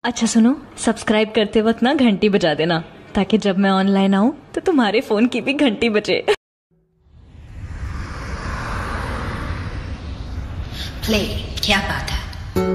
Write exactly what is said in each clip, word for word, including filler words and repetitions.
अच्छा सुनो, सब्सक्राइब करते वक्त ना घंटी बजा देना ताकि जब मैं ऑनलाइन आऊं तो तुम्हारे फोन की भी घंटी बजे। प्ले, क्या बात है।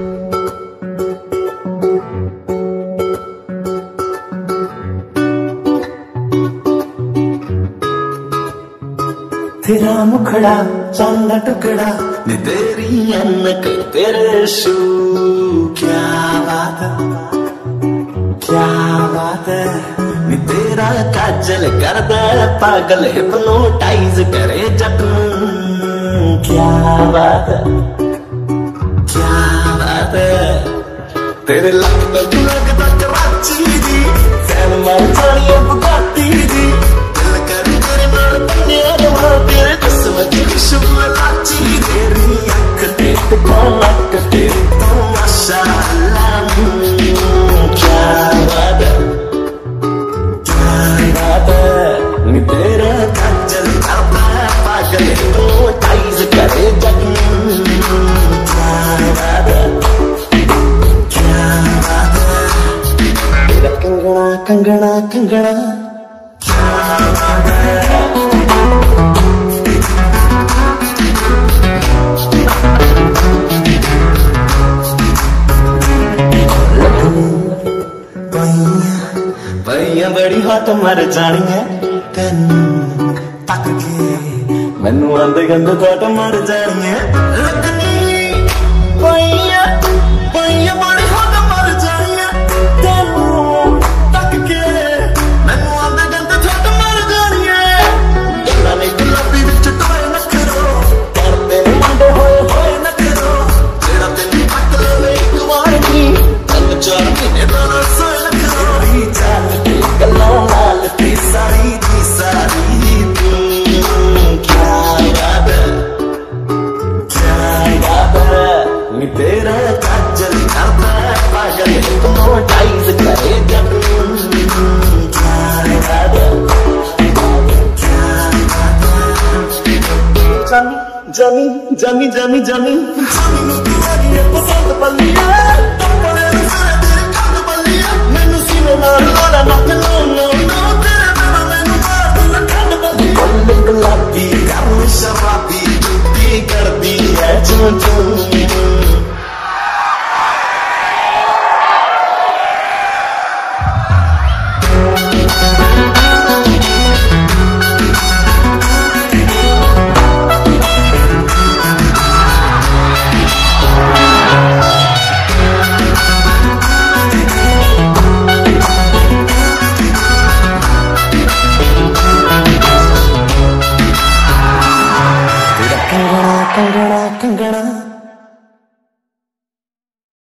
तेरा मुखड़ा चांद टुकड़ा नी तेरी अनक तेरे शू, क्या बात है क्या बात है नी तेरा काजल कर दे पागल हिप्नोटाइज करे जख्म, क्या बात है क्या बात है तेरे लगता लगता कराची जी फैन मार जानी है बुगाटी जी दिल कर तेरे नाल बने अरमा तेरे किस्मत की खुशबू लाची तेरी अख ते कनक तेरी तो माशाअल्लाह, क्या बात है क्या बात है नी तेरा काजल करदा पागल हिप्नोटाइज करे जख्म, क्या बात है क्या बात है तेरा कंगना कंगना कंगना, क्या बात है। पईया बड़ी हॉट मर जानी है तेन तक के मैनू आंदे गंद थोट मर जानी है लगनी पईया पईया बड़ी हॉट मर जानी है तेन तक के मैनू आंदे गंद थोट मर जानी है गल्लां ने गुलाबी विच टोए नखरो करदे मुंडे होए होए नखरो जेड़ा तेनू पट लवे एक वार नी तन चार महीने दा रसोए नखरो चाल के गल्लां लाल ती सारी दी सारी तू, क्या बात है क्या बात है नी तेरा काजल करदा पागल हिप्नोटाइज करे जख्म, क्या बात है क्या बात है जानी जानी जानी जानी जानी नू तेरी है पसंद बल्लिया टपड़े सारे तेरे कंद बल्लिया मैनू सीने नाल लोड़ा नक नो नो नो तेरे बिना मैनू मार दूं ठंड बल्लिया बल्ले गुलाबी गर्म शराबी टूटी करदी है चूं चूं। कंगना कंगना कंगना